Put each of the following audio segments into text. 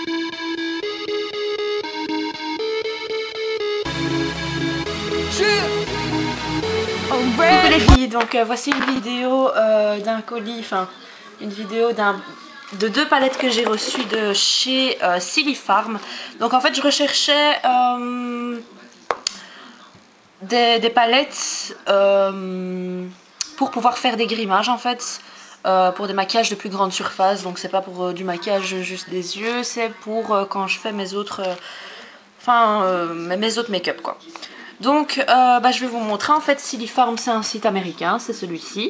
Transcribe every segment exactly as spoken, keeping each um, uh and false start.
Coucou les filles, donc euh, voici une vidéo euh, d'un colis, enfin une vidéo d'un de deux palettes que j'ai reçues de chez euh, Silly Farm. Donc en fait je recherchais euh, des, des palettes euh, pour pouvoir faire des grimages en fait, euh, pour des maquillages de plus grande surface. Donc c'est pas pour euh, du maquillage juste des yeux, c'est pour euh, quand je fais mes autres, euh, enfin euh, mes autres make-up quoi. Donc euh, bah, je vais vous montrer. En fait Silly Farm c'est un site américain, c'est celui-ci.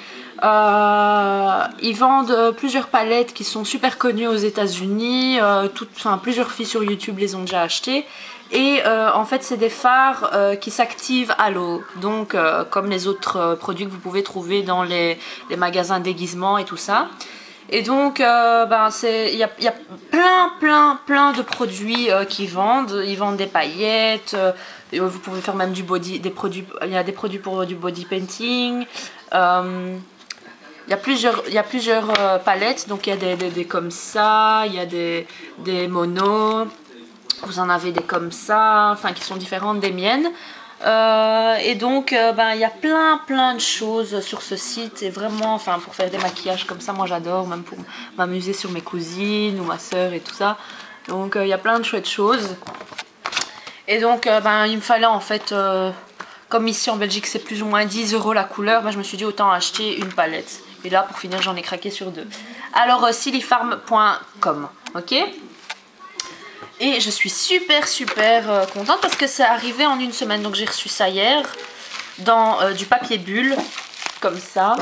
Euh, ils vendent plusieurs palettes qui sont super connues aux États-Unis. Euh, enfin, plusieurs filles sur YouTube les ont déjà achetées. Et euh, en fait c'est des fards euh, qui s'activent à l'eau. Donc euh, comme les autres euh, produits que vous pouvez trouver dans les, les magasins déguisements et tout ça. Et donc euh, ben, il y a, y a plein plein plein de produits euh, qu'ils vendent. Ils vendent des paillettes, euh, vous pouvez faire même du body, des produits, il y a des produits pour du body painting. Euh, il y a plusieurs, il y a plusieurs euh, palettes, donc il y a des, des, des comme ça, il y a des, des monos, vous en avez des comme ça, enfin qui sont différentes des miennes. Euh, et donc euh, ben, il y a plein plein de choses sur ce site, et vraiment enfin pour faire des maquillages comme ça moi j'adore, même pour m'amuser sur mes cousines ou ma soeur et tout ça. Donc euh, il y a plein de chouettes choses. Et donc euh, ben, il me fallait en fait, euh, comme ici en Belgique c'est plus ou moins dix euros la couleur, ben, je me suis dit autant acheter une palette. Et là pour finir j'en ai craqué sur deux. Alors euh, silly farm point com, ok. Et je suis super super euh, contente parce que c'est arrivé en une semaine. Donc j'ai reçu ça hier dans euh, du papier bulle comme ça.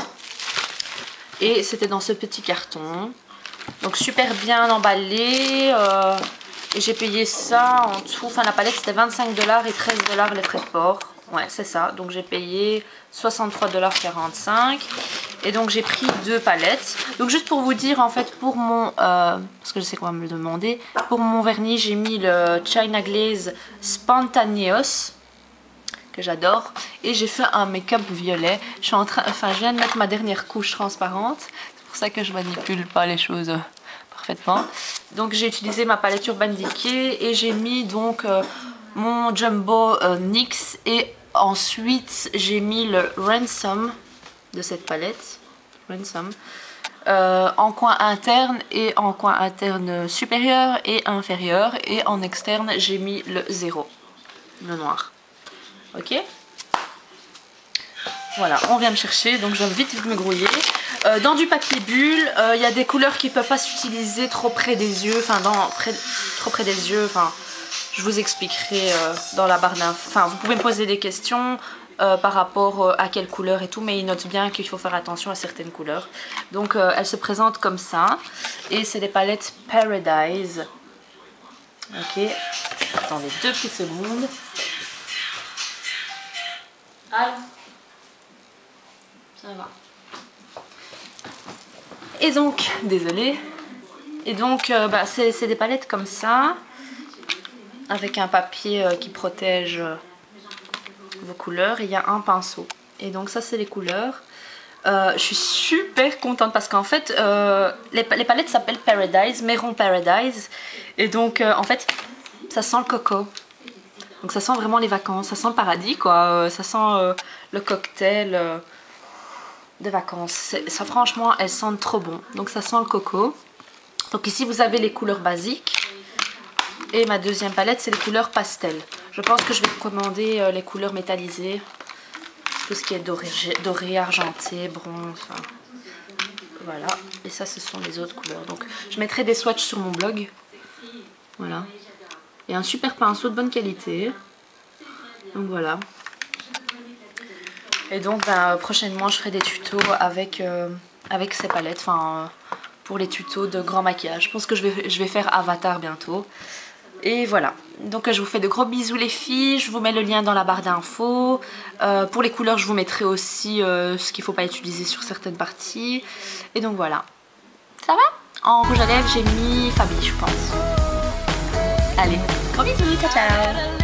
Et c'était dans ce petit carton. Donc super bien emballé. Euh, et j'ai payé ça en tout. Enfin la palette c'était vingt-cinq dollars et treize dollars les frais de port. Ouais c'est ça. Donc j'ai payé soixante-trois dollars quarante-cinq. Et donc j'ai pris deux palettes. Donc juste pour vous dire en fait pour mon... Euh, parce que je sais qu'on va me le demander. Pour mon vernis j'ai mis le China Glaze Spontaneous. Que j'adore. Et j'ai fait un make-up violet. Je suis en train... Enfin je viens de mettre ma dernière couche transparente. C'est pour ça que je manipule pas les choses euh, parfaitement. Donc j'ai utilisé ma palette Urban Decay. Et j'ai mis donc euh, mon Jumbo euh, N Y X. Et ensuite j'ai mis le Ransom de cette palette, Ransom, euh, en coin interne et en coin interne supérieur et inférieur, et en externe j'ai mis le zéro, le noir. Ok, voilà, on vient me chercher, donc je vais vite vite me grouiller. Euh, dans du papier bulle, il euh, y a des couleurs qui ne peuvent pas s'utiliser trop près des yeux, enfin dans près, trop près des yeux, enfin je vous expliquerai euh, dans la barre d'infos. Enfin vous pouvez me poser des questions Euh, par rapport euh, à quelle couleur et tout, mais il note bien qu'il faut faire attention à certaines couleurs. Donc euh, elle se présente comme ça, et c'est des palettes Paradise. Ok, attendez deux petites secondes. Ah, ça va. Et donc, désolée. Et donc euh, bah, c'est des palettes comme ça, avec un papier euh, qui protège euh, vos couleurs, et il y a un pinceau. Et donc ça c'est les couleurs. Euh, je suis super contente parce qu'en fait euh, les, les palettes s'appellent Paradise, Marron Paradise. Et donc euh, en fait ça sent le coco. Donc ça sent vraiment les vacances, ça sent le paradis quoi. Euh, ça sent euh, le cocktail euh, de vacances. Ça franchement elles sentent trop bon. Donc ça sent le coco. Donc ici vous avez les couleurs basiques. Et ma deuxième palette c'est les couleurs pastel. Je pense que je vais commander euh, les couleurs métallisées. Tout ce qui est doré, doré argenté, bronze. Enfin, voilà. Et ça ce sont les autres couleurs. Donc je mettrai des swatchs sur mon blog. Voilà. Et un super pinceau de bonne qualité. Donc voilà. Et donc ben, prochainement je ferai des tutos avec, euh, avec ces palettes. Enfin euh, pour les tutos de grand maquillage. Je pense que je vais, je vais faire Avatar bientôt. Et voilà, donc je vous fais de gros bisous les filles, je vous mets le lien dans la barre d'infos. Euh, pour les couleurs je vous mettrai aussi euh, ce qu'il ne faut pas utiliser sur certaines parties. Et donc voilà, ça va? En rouge à lèvres j'ai mis Fabi je pense. Allez, gros bisous, ciao ciao.